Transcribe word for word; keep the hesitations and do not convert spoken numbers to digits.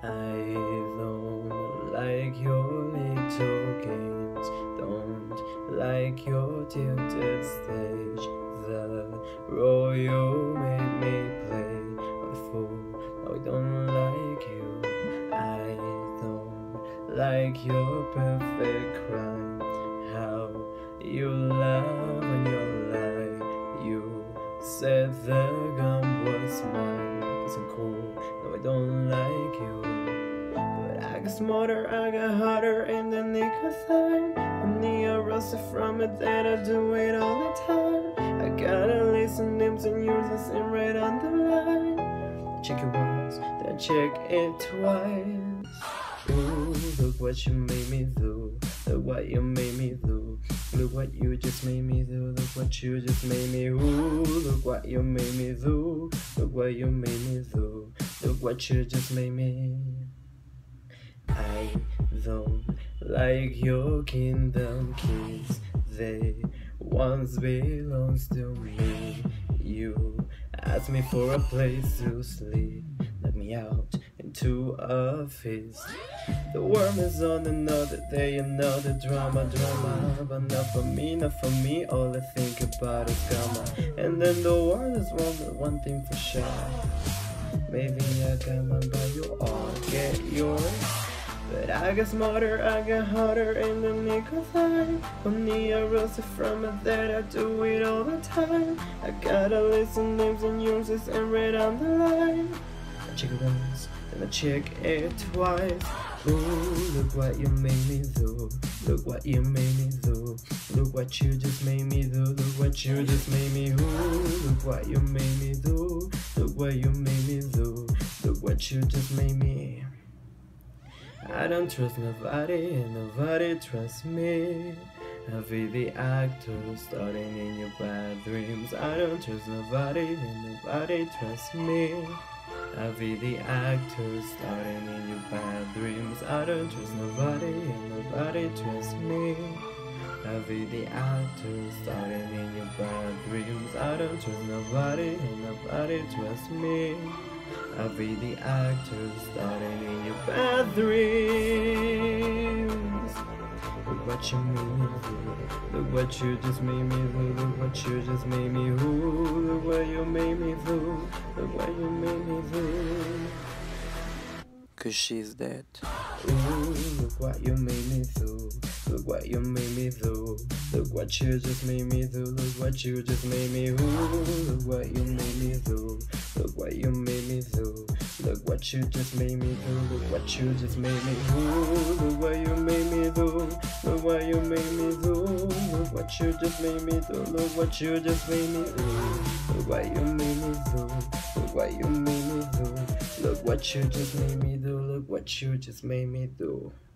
I don't like your little games, don't like your tilted stage. The role you made me play, I'm a fool, no I don't like you. I don't like your perfect crime, how you love when you lie. You said the gun was mine, cause I'm cool, no I don't like you. But I got smarter, I got harder in the nick of time. I'm the arrested from it that I do it all the time. I gotta listen names and use this and right on the line. Check it once, then check it twice. Ooh, look what you made me do. Look what you made me do. Look what you just made me do. Look what you just made me. Ooh, look what you made me do. Look what you made me do. Look what you just made me. I don't like your kingdom keys. They once belonged to me. You asked me for a place to sleep, let me out into a feast. The worm is on another day, another drama, drama. But not for me, not for me, all I think about is karma. And then the world is wrong, but one thing for sure, maybe I got mine, but you all get yours. But I got smarter, I got harder in the nick of time. Only I rose from it that I do it all the time. I gotta listen names and uses and read on the line. I check it once, then I check it twice. Ooh, look what you made me do. Look what you made me do. Look what you just made me do. Look what you just made me. Ooh, look what you made me do. Look what you made me do. Look what you just made me. I don't trust nobody and nobody trusts me. I'll be the actor starting in your bad dreams. I don't trust nobody and nobody trusts me. I'll be the actor starting in your bad dreams. I don't trust nobody and nobody trusts me. I'll be the actor starting in your bad dreams. I don't trust nobody and nobody trusts me. I'll be the actor starting in your bad dreams. Look what you made me do. Look what you just made me do. Look what you just made me do. Look what you made me do. Look what you made me do. Cause she's dead. Ooh, look what you made me do. Look what you made me do. Look what you just made me do. Look what you just made me. Ooh, look what you made me do. Look what you made me do. Look what you just made me do. Look what you just made me. Ooh, look what you made me do. Look what you made me do. Look what you just made me do. Look what you just made me. Ooh, look what you made me do. Look what you made me do. Look what you just made me do. Look what you just made me do.